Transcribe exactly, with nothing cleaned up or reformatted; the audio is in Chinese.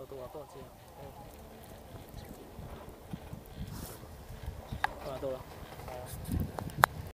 多多啊，抱歉。嗯。多少多了？好。